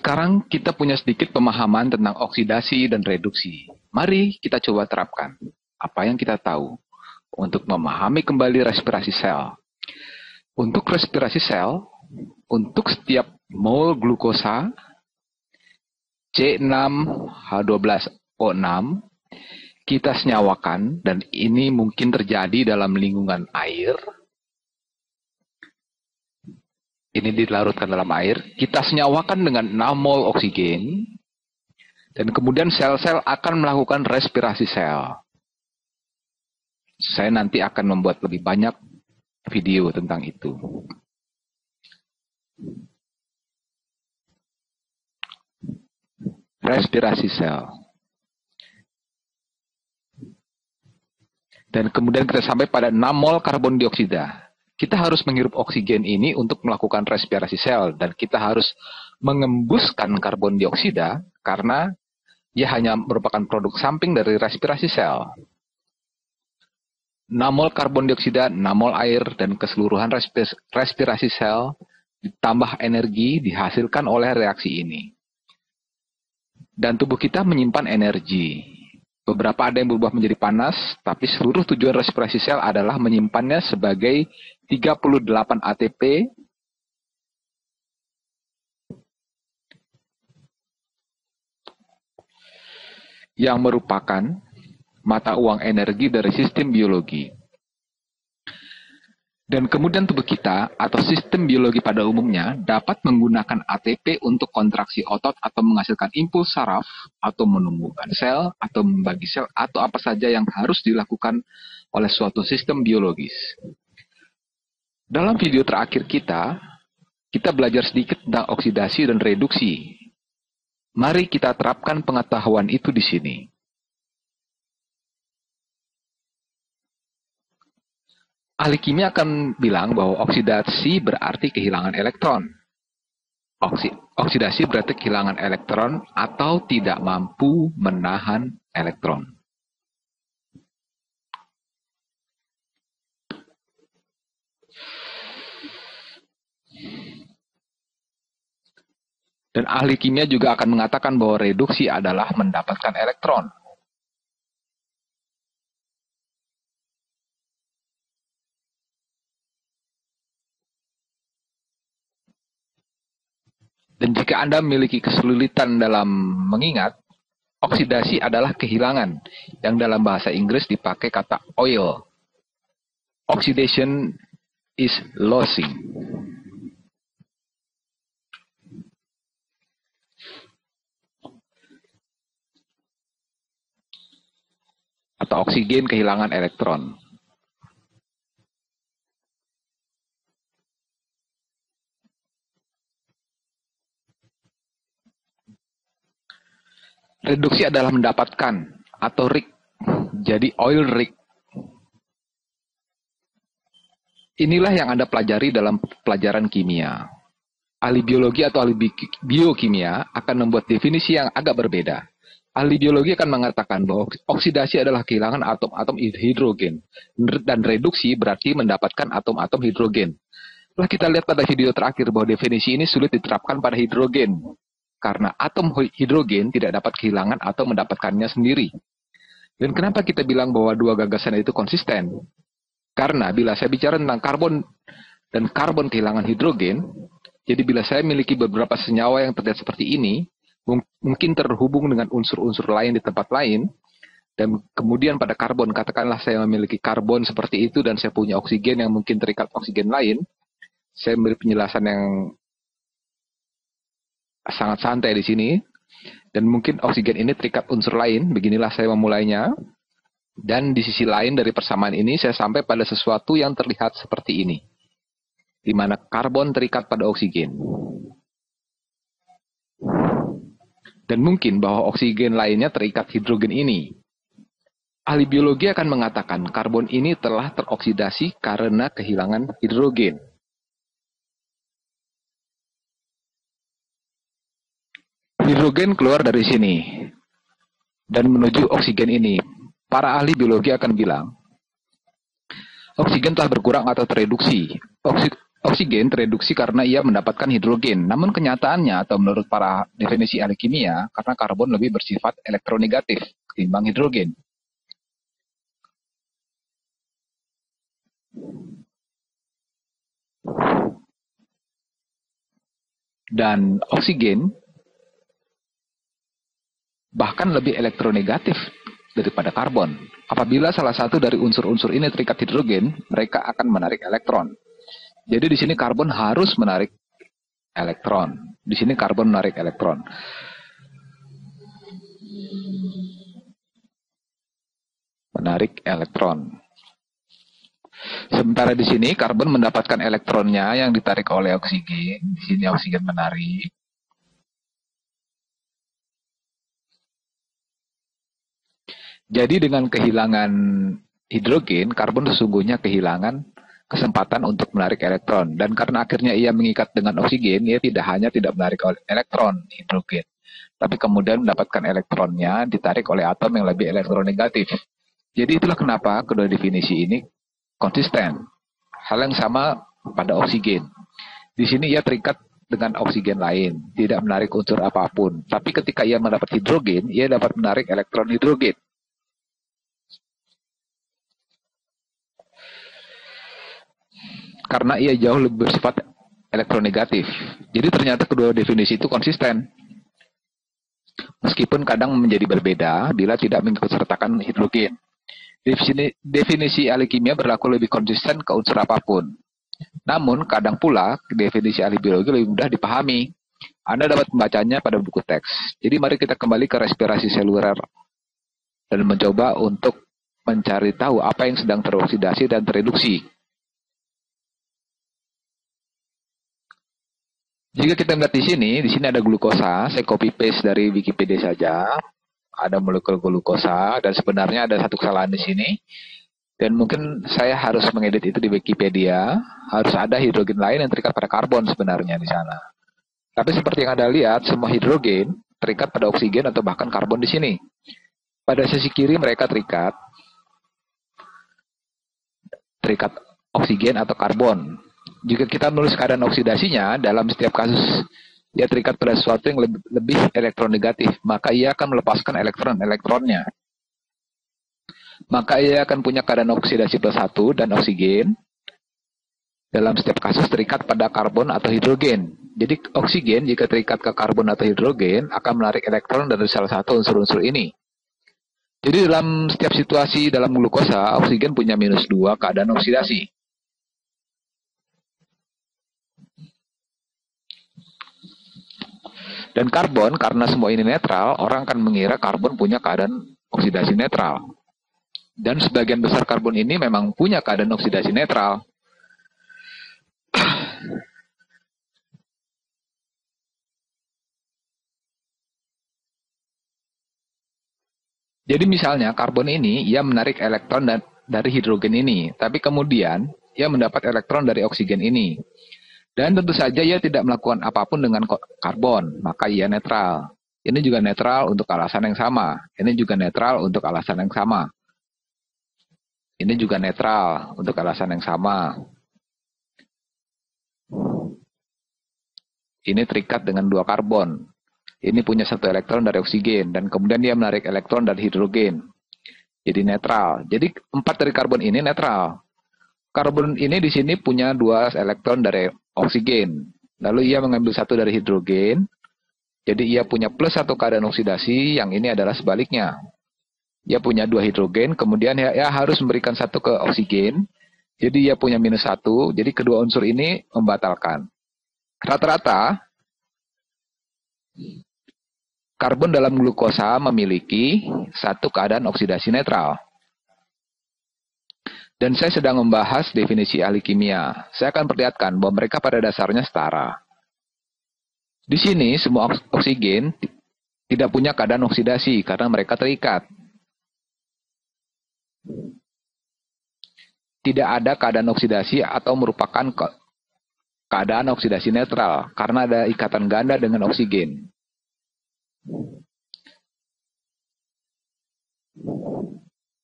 Sekarang kita punya sedikit pemahaman tentang oksidasi dan reduksi. Mari kita coba terapkan apa yang kita tahu untuk memahami kembali respirasi sel. Untuk respirasi sel, untuk setiap mol glukosa C6H12O6 kita senyawakan, dan ini mungkin terjadi dalam lingkungan air. Ini dilarutkan dalam air, kita senyawakan dengan 6 mol oksigen, dan kemudian sel-sel akan melakukan respirasi sel. Saya nanti akan membuat lebih banyak video tentang itu. Respirasi sel. Dan kemudian kita sampai pada 6 mol karbon dioksida. Kita harus menghirup oksigen ini untuk melakukan respirasi sel, dan kita harus mengembuskan karbon dioksida karena ia hanya merupakan produk samping dari respirasi sel. 6 mol karbon dioksida, 6 mol air, dan keseluruhan respirasi sel ditambah energi dihasilkan oleh reaksi ini. Dan tubuh kita menyimpan energi. Beberapa ada yang berubah menjadi panas, tapi seluruh tujuan respirasi sel adalah menyimpannya sebagai 38 ATP yang merupakan mata uang energi dari sistem biologi. Dan kemudian tubuh kita atau sistem biologi pada umumnya dapat menggunakan ATP untuk kontraksi otot atau menghasilkan impuls saraf atau menumbuhkan sel atau membagi sel atau apa saja yang harus dilakukan oleh suatu sistem biologis. Dalam video terakhir kita belajar sedikit tentang oksidasi dan reduksi. Mari kita terapkan pengetahuan itu di sini. Ahli kimia akan bilang bahwa oksidasi berarti kehilangan elektron. Oksidasi berarti kehilangan elektron atau tidak mampu menahan elektron. Dan ahli kimia juga akan mengatakan bahwa reduksi adalah mendapatkan elektron. Dan jika Anda memiliki kesulitan dalam mengingat, oksidasi adalah kehilangan, yang dalam bahasa Inggris dipakai kata oil. Oxidation is losing. Atau oksigen kehilangan elektron. Reduksi adalah mendapatkan atau rig. Jadi oil rig. Inilah yang Anda pelajari dalam pelajaran kimia. Ahli biologi atau ahli biokimia akan membuat definisi yang agak berbeda. Ahli biologi akan mengatakan bahwa oksidasi adalah kehilangan atom-atom hidrogen. Dan reduksi berarti mendapatkan atom-atom hidrogen. Setelah kita lihat pada video terakhir bahwa definisi ini sulit diterapkan pada hidrogen. Karena atom hidrogen tidak dapat kehilangan atau mendapatkannya sendiri. Dan kenapa kita bilang bahwa dua gagasan itu konsisten? Karena bila saya bicara tentang karbon dan karbon kehilangan hidrogen, jadi bila saya memiliki beberapa senyawa yang terlihat seperti ini, mungkin terhubung dengan unsur-unsur lain di tempat lain, dan kemudian pada karbon, katakanlah saya memiliki karbon seperti itu dan saya punya oksigen yang mungkin terikat oksigen lain, saya memberi penjelasan yang sangat santai di sini, dan mungkin oksigen ini terikat unsur lain. Beginilah saya memulainya, dan di sisi lain dari persamaan ini saya sampai pada sesuatu yang terlihat seperti ini, di mana karbon terikat pada oksigen, dan mungkin bahwa oksigen lainnya terikat hidrogen ini. Ahli biologi akan mengatakan karbon ini telah teroksidasi karena kehilangan hidrogen. Hidrogen keluar dari sini dan menuju oksigen ini. Para ahli biologi akan bilang, oksigen telah berkurang atau tereduksi. Oksigen tereduksi karena ia mendapatkan hidrogen. Namun kenyataannya atau menurut para definisi ahli kimia, karena karbon lebih bersifat elektronegatif ketimbang hidrogen. Dan oksigen bahkan lebih elektronegatif daripada karbon. Apabila salah satu dari unsur-unsur ini terikat hidrogen, mereka akan menarik elektron. Jadi di sini karbon harus menarik elektron. Di sini karbon menarik elektron. Menarik elektron. Sementara di sini karbon mendapatkan elektronnya yang ditarik oleh oksigen. Di sini oksigen menarik. Jadi dengan kehilangan hidrogen, karbon sesungguhnya kehilangan kesempatan untuk menarik elektron. Dan karena akhirnya ia mengikat dengan oksigen, ia tidak hanya tidak menarik elektron hidrogen, tapi kemudian mendapatkan elektronnya ditarik oleh atom yang lebih elektronegatif. Jadi itulah kenapa kedua definisi ini konsisten. Hal yang sama pada oksigen. Di sini ia terikat dengan oksigen lain, tidak menarik unsur apapun. Tapi ketika ia mendapat hidrogen, ia dapat menarik elektron hidrogen. Karena ia jauh lebih bersifat elektronegatif. Jadi ternyata kedua definisi itu konsisten. Meskipun kadang menjadi berbeda bila tidak mengikutsertakan hidrogen. Definisi ahli kimia berlaku lebih konsisten ke unsur apapun. Namun, kadang pula definisi ahli biologi lebih mudah dipahami. Anda dapat membacanya pada buku teks. Jadi mari kita kembali ke respirasi seluler dan mencoba untuk mencari tahu apa yang sedang teroksidasi dan tereduksi. Jika kita melihat di sini ada glukosa. Saya copy paste dari Wikipedia saja. Ada molekul glukosa dan sebenarnya ada satu kesalahan di sini. Dan mungkin saya harus mengedit itu di Wikipedia. Harus ada hidrogen lain yang terikat pada karbon sebenarnya di sana. Tapi seperti yang Anda lihat, semua hidrogen terikat pada oksigen atau bahkan karbon di sini. Pada sisi kiri mereka terikat oksigen atau karbon. Jika kita menulis keadaan oksidasinya, dalam setiap kasus ia terikat pada sesuatu yang lebih elektronegatif, maka ia akan melepaskan elektronnya. Maka ia akan punya keadaan oksidasi +1 dan oksigen. Dalam setiap kasus terikat pada karbon atau hidrogen. Jadi oksigen jika terikat ke karbon atau hidrogen akan menarik elektron dari salah satu unsur-unsur ini. Jadi dalam setiap situasi dalam glukosa, oksigen punya -2 keadaan oksidasi. Dan karbon, karena semua ini netral, orang akan mengira karbon punya keadaan oksidasi netral. Dan sebagian besar karbon ini memang punya keadaan oksidasi netral. Jadi misalnya karbon ini, ia menarik elektron dari hidrogen ini. Tapi kemudian, ia mendapat elektron dari oksigen ini. Dan tentu saja ia tidak melakukan apapun dengan karbon, maka ia netral. Ini juga netral untuk alasan yang sama. Ini juga netral untuk alasan yang sama. Ini juga netral untuk alasan yang sama. Ini terikat dengan 2 karbon. Ini punya 1 elektron dari oksigen, dan kemudian dia menarik elektron dari hidrogen. Jadi netral. Jadi 4 dari karbon ini netral. Karbon ini di sini punya 2 elektron dari oksigen. Lalu ia mengambil 1 dari hidrogen. Jadi ia punya +1 keadaan oksidasi, yang ini adalah sebaliknya. Ia punya 2 hidrogen, kemudian ia harus memberikan 1 ke oksigen. Jadi ia punya -1, jadi kedua unsur ini membatalkan. Rata-rata, karbon dalam glukosa memiliki 1 keadaan oksidasi netral. Dan saya sedang membahas definisi ahli kimia. Saya akan perlihatkan bahwa mereka pada dasarnya setara. Di sini semua oksigen tidak punya keadaan oksidasi karena mereka terikat. Tidak ada keadaan oksidasi atau merupakan keadaan oksidasi netral karena ada ikatan ganda dengan oksigen.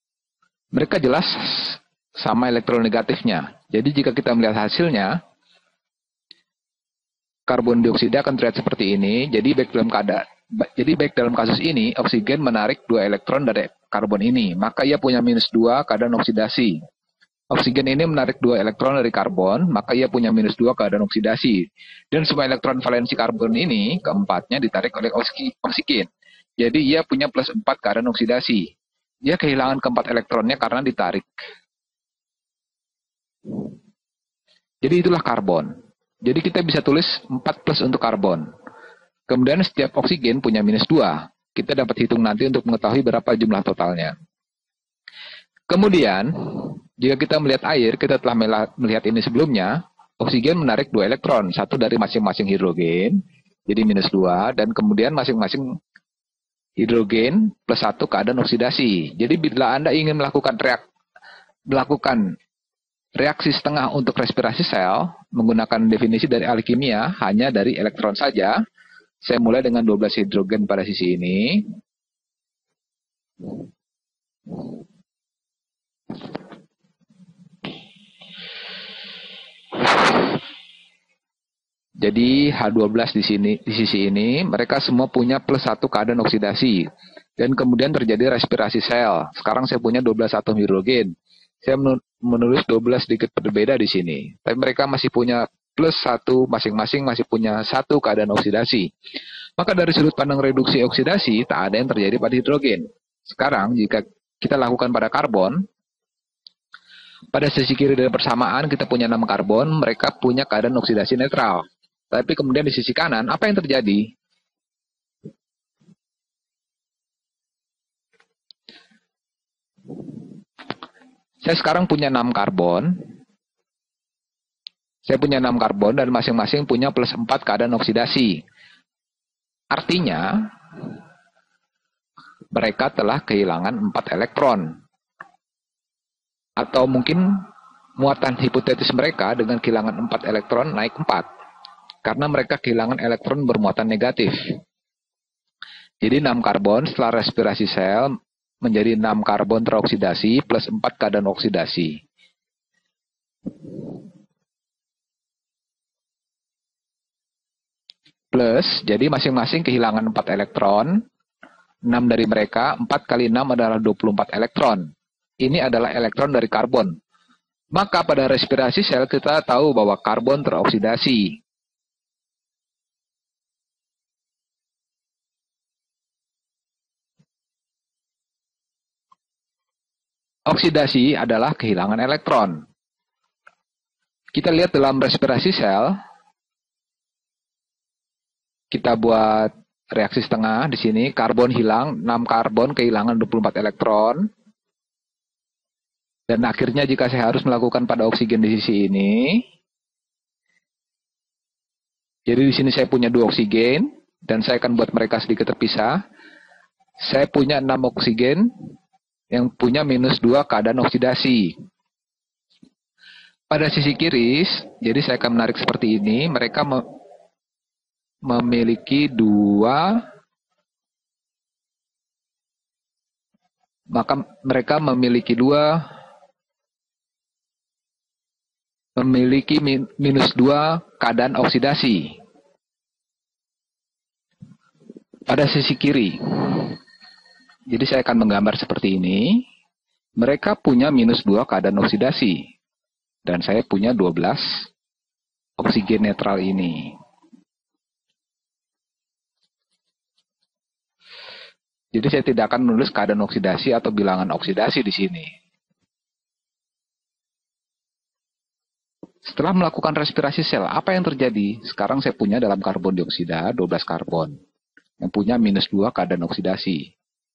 Mereka jelas sama elektronegatifnya. Jadi jika kita melihat hasilnya, karbon dioksida akan terlihat seperti ini. Jadi baik dalam kasus ini, oksigen menarik 2 elektron dari karbon ini, maka ia punya -2 keadaan oksidasi. Oksigen ini menarik 2 elektron dari karbon, maka ia punya -2 keadaan oksidasi. Dan semua elektron valensi karbon ini, keempatnya ditarik oleh oksigen. Jadi ia punya +4 keadaan oksidasi. Dia kehilangan keempat elektronnya karena ditarik. Jadi itulah karbon. Jadi kita bisa tulis 4+ untuk karbon. Kemudian setiap oksigen punya -2. Kita dapat hitung nanti untuk mengetahui berapa jumlah totalnya. Kemudian, jika kita melihat air, kita telah melihat ini sebelumnya, oksigen menarik 2 elektron, satu dari masing-masing hidrogen, jadi -2, dan kemudian masing-masing hidrogen +1 keadaan oksidasi. Jadi bila Anda ingin melakukan reaksi setengah untuk respirasi sel, menggunakan definisi dari ahli kimia, hanya dari elektron saja. Saya mulai dengan 12 hidrogen pada sisi ini. Jadi H12 di sisi ini, mereka semua punya +1 keadaan oksidasi. Dan kemudian terjadi respirasi sel. Sekarang saya punya 12 atom hidrogen. Saya menulis 12 sedikit berbeda di sini. Tapi mereka masih punya +1, masing-masing masih punya 1 keadaan oksidasi. Maka dari sudut pandang reduksi oksidasi, tak ada yang terjadi pada hidrogen. Sekarang, jika kita lakukan pada karbon, pada sisi kiri dari persamaan kita punya 6 karbon, mereka punya keadaan oksidasi netral. Tapi kemudian di sisi kanan, apa yang terjadi? Saya sekarang punya 6 karbon. Saya punya 6 karbon dan masing-masing punya +4 keadaan oksidasi. Artinya, mereka telah kehilangan 4 elektron. Atau mungkin muatan hipotetis mereka dengan kehilangan 4 elektron naik 4. Karena mereka kehilangan elektron bermuatan negatif. Jadi 6 karbon setelah respirasi sel menjadi 6 karbon teroksidasi +4 keadaan oksidasi. Plus, jadi masing-masing kehilangan 4 elektron. 6 dari mereka, 4 kali 6 adalah 24 elektron. Ini adalah elektron dari karbon. Maka pada respirasi sel kita tahu bahwa karbon teroksidasi. Oksidasi adalah kehilangan elektron. Kita lihat dalam respirasi sel, kita buat reaksi setengah di sini, karbon hilang, 6 karbon kehilangan 24 elektron. Dan akhirnya jika saya harus melakukan pada oksigen di sisi ini, jadi di sini saya punya 2 oksigen, dan saya akan buat mereka sedikit terpisah. Saya punya 6 oksigen, yang punya -2 keadaan oksidasi. Pada sisi kiri, jadi saya akan menarik seperti ini, mereka memiliki 2, maka mereka memiliki -2 keadaan oksidasi. Pada sisi kiri. Jadi saya akan menggambar seperti ini. Mereka punya -2 keadaan oksidasi. Dan saya punya 12 oksigen netral ini. Jadi saya tidak akan menulis keadaan oksidasi atau bilangan oksidasi di sini. Setelah melakukan respirasi sel, apa yang terjadi? Sekarang saya punya dalam karbon dioksida 12 karbon. Yang punya -2 keadaan oksidasi.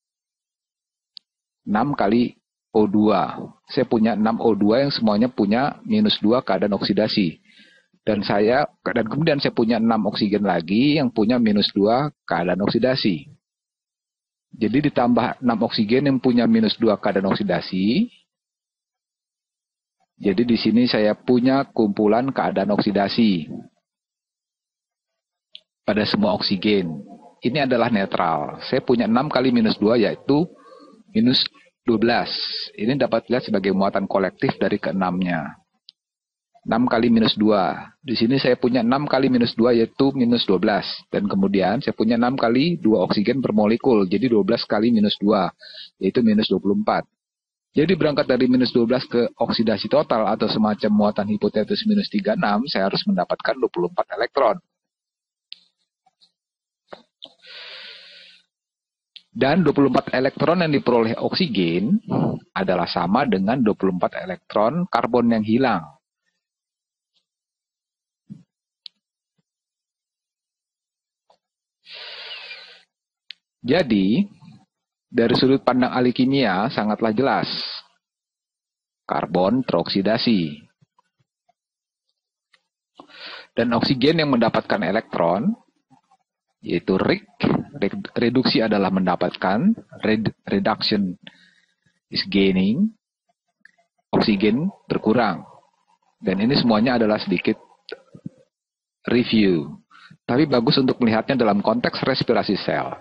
6 kali O2. Saya punya 6 O2 yang semuanya punya -2 keadaan oksidasi. Dan kemudian saya punya 6 oksigen lagi yang punya -2 keadaan oksidasi. Jadi ditambah 6 oksigen yang punya -2 keadaan oksidasi. Jadi di sini saya punya kumpulan keadaan oksidasi pada semua oksigen. Ini adalah netral. Saya punya 6 kali -2 yaitu -12. Ini dapat dilihat sebagai muatan kolektif dari keenamnya. 6 kali minus 2. Di sini saya punya 6 kali minus 2 yaitu minus 12. Dan kemudian saya punya 6 kali 2 oksigen per molekul. Jadi 12 kali minus 2 yaitu minus 24. Jadi berangkat dari minus 12 ke oksidasi total atau semacam muatan hipotetis minus 36, saya harus mendapatkan 24 elektron. Dan 24 elektron yang diperoleh oksigen adalah sama dengan 24 elektron karbon yang hilang. Jadi, dari sudut pandang ahli kimia sangatlah jelas. Karbon teroksidasi. Dan oksigen yang mendapatkan elektron, yaitu reduksi adalah mendapatkan, reduction is gaining, oksigen berkurang. Dan ini semuanya adalah sedikit review. Tapi bagus untuk melihatnya dalam konteks respirasi sel.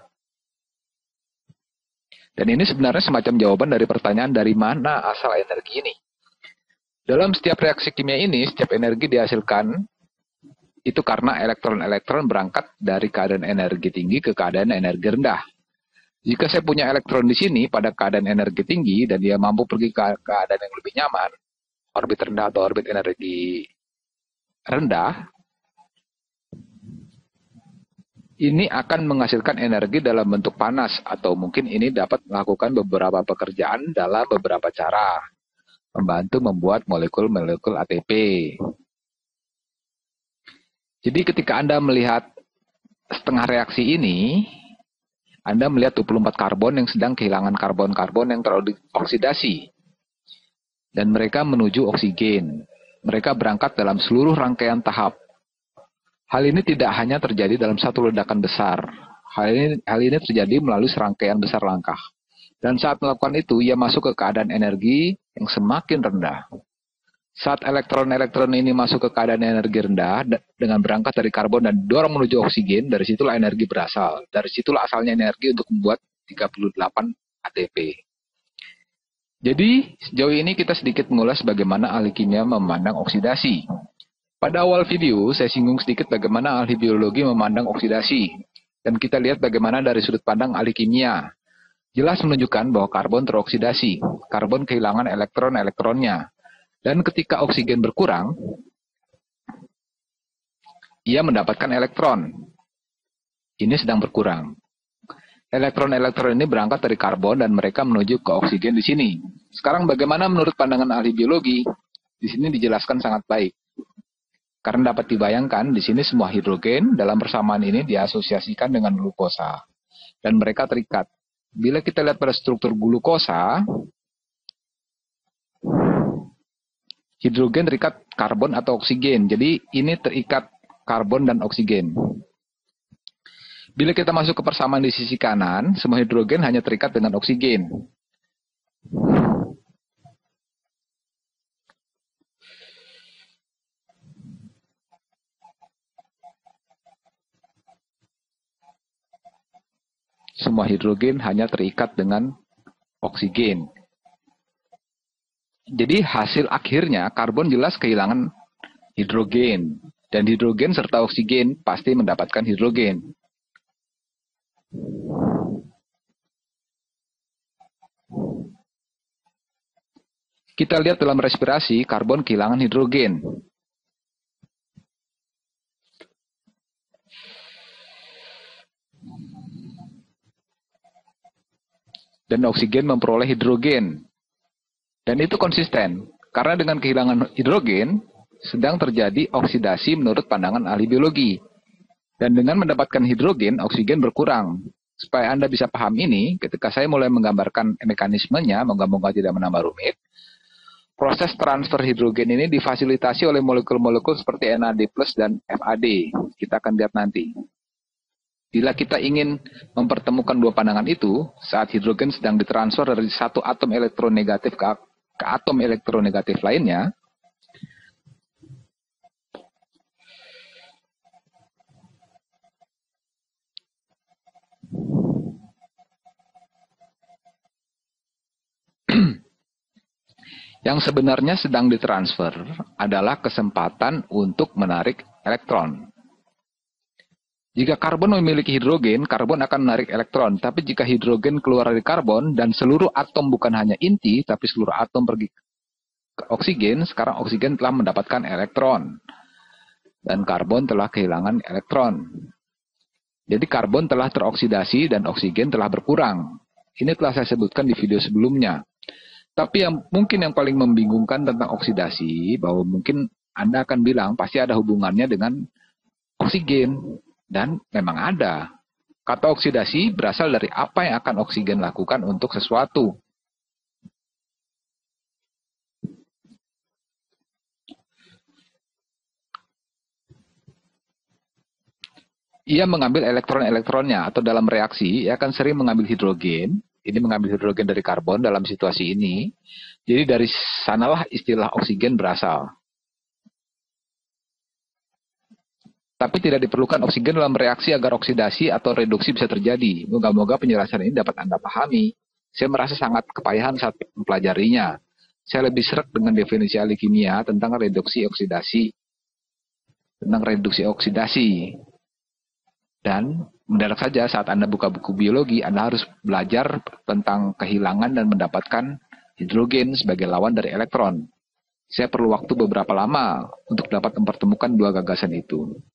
Dan ini sebenarnya semacam jawaban dari pertanyaan dari mana asal energi ini. Dalam setiap reaksi kimia ini, setiap energi dihasilkan itu karena elektron-elektron berangkat dari keadaan energi tinggi ke keadaan energi rendah. Jika saya punya elektron di sini pada keadaan energi tinggi dan dia mampu pergi ke keadaan yang lebih nyaman, orbit rendah atau orbit energi rendah, ini akan menghasilkan energi dalam bentuk panas atau mungkin ini dapat melakukan beberapa pekerjaan dalam beberapa cara. Membantu membuat molekul-molekul ATP. Jadi ketika Anda melihat setengah reaksi ini, Anda melihat 24 karbon yang sedang kehilangan karbon-karbon yang terlalu dioksidasi. Dan mereka menuju oksigen. Mereka berangkat dalam seluruh rangkaian tahap. Hal ini tidak hanya terjadi dalam satu ledakan besar. Hal ini terjadi melalui serangkaian besar langkah. Dan saat melakukan itu, ia masuk ke keadaan energi yang semakin rendah. Saat elektron-elektron ini masuk ke keadaan energi rendah dengan berangkat dari karbon dan dorong menuju oksigen, dari situlah energi berasal. Dari situlah asalnya energi untuk membuat 38 ATP. Jadi, sejauh ini kita sedikit mengulas bagaimana ahli kimia memandang oksidasi. Pada awal video, saya singgung sedikit bagaimana ahli biologi memandang oksidasi. Dan kita lihat bagaimana dari sudut pandang ahli kimia. Jelas menunjukkan bahwa karbon teroksidasi. Karbon kehilangan elektron-elektronnya. Dan ketika oksigen berkurang, ia mendapatkan elektron. Ini sedang berkurang. Elektron-elektron ini berangkat dari karbon dan mereka menuju ke oksigen di sini. Sekarang bagaimana menurut pandangan ahli biologi? Di sini dijelaskan sangat baik. Karena dapat dibayangkan di sini semua hidrogen dalam persamaan ini diasosiasikan dengan glukosa. Dan mereka terikat. Bila kita lihat pada struktur glukosa, hidrogen terikat karbon atau oksigen. Jadi ini terikat karbon dan oksigen. Bila kita masuk ke persamaan di sisi kanan, semua hidrogen hanya terikat dengan oksigen. Semua hidrogen hanya terikat dengan oksigen. Jadi hasil akhirnya karbon jelas kehilangan hidrogen. Dan hidrogen serta oksigen pasti mendapatkan hidrogen. Kita lihat dalam respirasi, karbon kehilangan hidrogen. Dan oksigen memperoleh hidrogen. Dan itu konsisten. Karena dengan kehilangan hidrogen, sedang terjadi oksidasi menurut pandangan ahli biologi. Dan dengan mendapatkan hidrogen, oksigen berkurang. Supaya Anda bisa paham ini, ketika saya mulai menggambarkan mekanismenya, moga-moga tidak menambah rumit, proses transfer hidrogen ini difasilitasi oleh molekul-molekul seperti NAD+ dan FAD. Kita akan lihat nanti. Bila kita ingin mempertemukan dua pandangan itu, saat hidrogen sedang ditransfer dari satu atom elektronegatif ke atom elektronegatif lainnya, Yang sebenarnya sedang ditransfer adalah kesempatan untuk menarik elektron. Jika karbon memiliki hidrogen, karbon akan menarik elektron. Tapi jika hidrogen keluar dari karbon dan seluruh atom bukan hanya inti, tapi seluruh atom pergi ke oksigen, sekarang oksigen telah mendapatkan elektron. Dan karbon telah kehilangan elektron. Jadi karbon telah teroksidasi dan oksigen telah berkurang. Ini telah saya sebutkan di video sebelumnya. Tapi yang paling membingungkan tentang oksidasi, bahwa mungkin Anda akan bilang pasti ada hubungannya dengan oksigen. Dan memang ada. Kata oksidasi berasal dari apa yang akan oksigen lakukan untuk sesuatu. Ia mengambil elektron-elektronnya, atau dalam reaksi, ia akan sering mengambil hidrogen. Ini mengambil hidrogen dari karbon dalam situasi ini. Jadi dari sanalah istilah oksigen berasal. Tapi tidak diperlukan oksigen dalam reaksi agar oksidasi atau reduksi bisa terjadi. Moga-moga penjelasan ini dapat Anda pahami. Saya merasa sangat kepayahan saat mempelajarinya. Saya lebih sreg dengan definisi ahli kimia tentang reduksi oksidasi. Dan mendadak saja saat Anda buka buku biologi, Anda harus belajar tentang kehilangan dan mendapatkan hidrogen sebagai lawan dari elektron. Saya perlu waktu beberapa lama untuk dapat mempertemukan dua gagasan itu.